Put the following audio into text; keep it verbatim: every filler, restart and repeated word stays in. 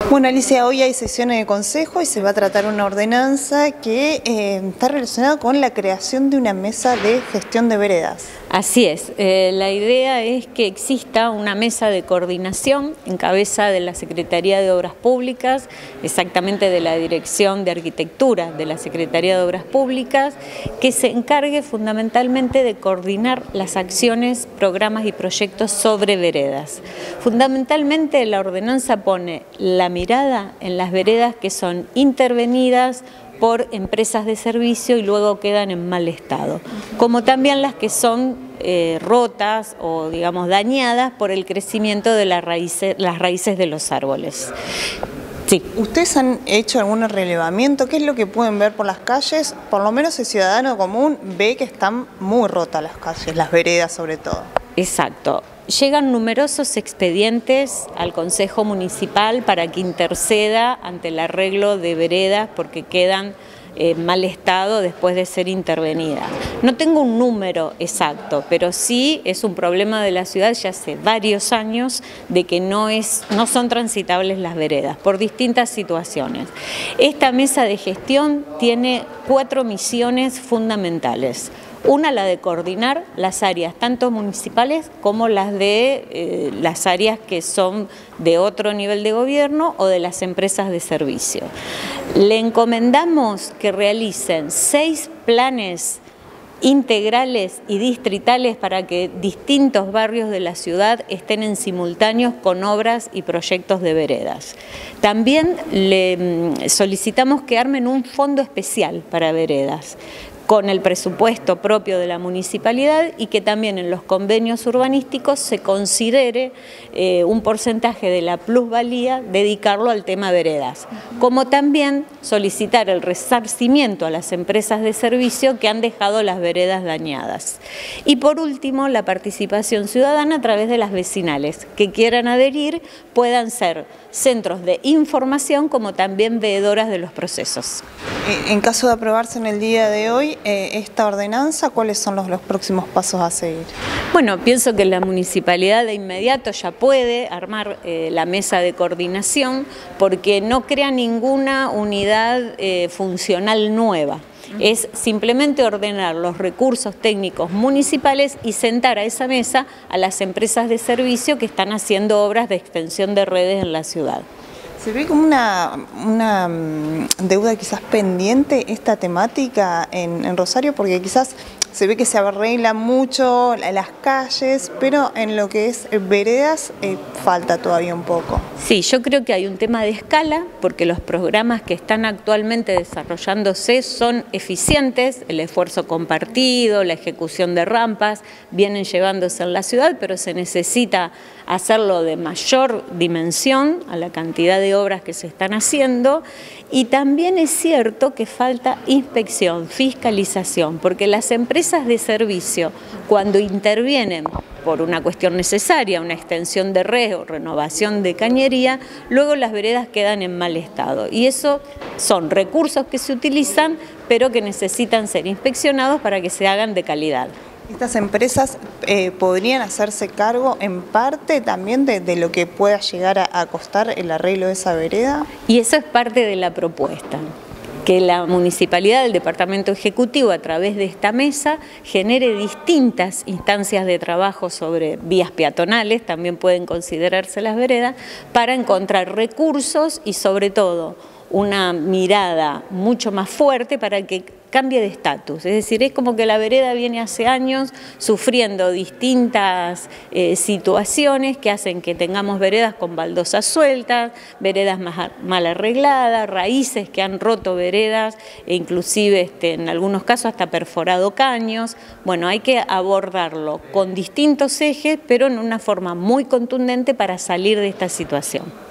Bueno, Alicia, hoy hay sesión en el Consejo y se va a tratar una ordenanza que eh, está relacionada con la creación de una mesa de gestión de veredas. Así es, eh, la idea es que exista una mesa de coordinación en cabeza de la Secretaría de Obras Públicas, exactamente de la Dirección de Arquitectura de la Secretaría de Obras Públicas, que se encargue fundamentalmente de coordinar las acciones, programas y proyectos sobre veredas. Fundamentalmente la ordenanza pone la mirada en las veredas que son intervenidas por empresas de servicio y luego quedan en mal estado, como también las que son eh, rotas o digamos dañadas por el crecimiento de las raíces, las raíces de los árboles. Sí. ¿Ustedes han hecho algún relevamiento? ¿Qué es lo que pueden ver por las calles? Por lo menos el ciudadano común ve que están muy rotas las calles, las veredas sobre todo. Exacto. Llegan numerosos expedientes al Consejo Municipal para que interceda ante el arreglo de veredas porque quedan en mal estado después de ser intervenidas. No tengo un número exacto, pero sí es un problema de la ciudad ya hace varios años de que no, es, no son transitables las veredas por distintas situaciones. Esta mesa de gestión tiene cuatro misiones fundamentales. Una, la de coordinar las áreas tanto municipales como las de eh, las áreas que son de otro nivel de gobierno o de las empresas de servicio. Le encomendamos que realicen seis planes integrales y distritales para que distintos barrios de la ciudad estén en simultáneos con obras y proyectos de veredas. También le solicitamos que armen un fondo especial para veredas, con el presupuesto propio de la municipalidad y que también en los convenios urbanísticos se considere eh, un porcentaje de la plusvalía dedicarlo al tema veredas, como también solicitar el resarcimiento a las empresas de servicio que han dejado las veredas dañadas. Y por último, la participación ciudadana a través de las vecinales que quieran adherir puedan ser centros de información como también veedoras de los procesos. En caso de aprobarse en el día de hoy eh, esta ordenanza, ¿cuáles son los, los próximos pasos a seguir? Bueno, pienso que la municipalidad de inmediato ya puede armar eh, la mesa de coordinación porque no crea ninguna unidad eh, funcional nueva. Es simplemente ordenar los recursos técnicos municipales y sentar a esa mesa a las empresas de servicio que están haciendo obras de extensión de redes en la ciudad. ¿Se ve como una, una deuda quizás pendiente esta temática en, en Rosario? Porque quizás se ve que se arregla mucho las calles, pero en lo que es veredas eh, falta todavía un poco. Sí, yo creo que hay un tema de escala, porque los programas que están actualmente desarrollándose son eficientes, el esfuerzo compartido, la ejecución de rampas, vienen llevándose en la ciudad, pero se necesita hacerlo de mayor dimensión a la cantidad de obras que se están haciendo, y también es cierto que falta inspección, fiscalización, porque las empresas de servicio cuando intervienen por una cuestión necesaria, una extensión de red o renovación de cañería, luego las veredas quedan en mal estado y eso son recursos que se utilizan pero que necesitan ser inspeccionados para que se hagan de calidad. ¿Estas empresas eh, podrían hacerse cargo en parte también de, de lo que pueda llegar a, a costar el arreglo de esa vereda? Y eso es parte de la propuesta, que la municipalidad del departamento ejecutivo a través de esta mesa genere distintas instancias de trabajo sobre vías peatonales, también pueden considerarse las veredas, para encontrar recursos y sobre todo una mirada mucho más fuerte para que cambie de estatus. Es decir, es como que la vereda viene hace años sufriendo distintas eh, situaciones que hacen que tengamos veredas con baldosas sueltas, veredas más, mal arregladas, raíces que han roto veredas e inclusive este, en algunos casos hasta perforado caños. Bueno, hay que abordarlo con distintos ejes, pero en una forma muy contundente para salir de esta situación.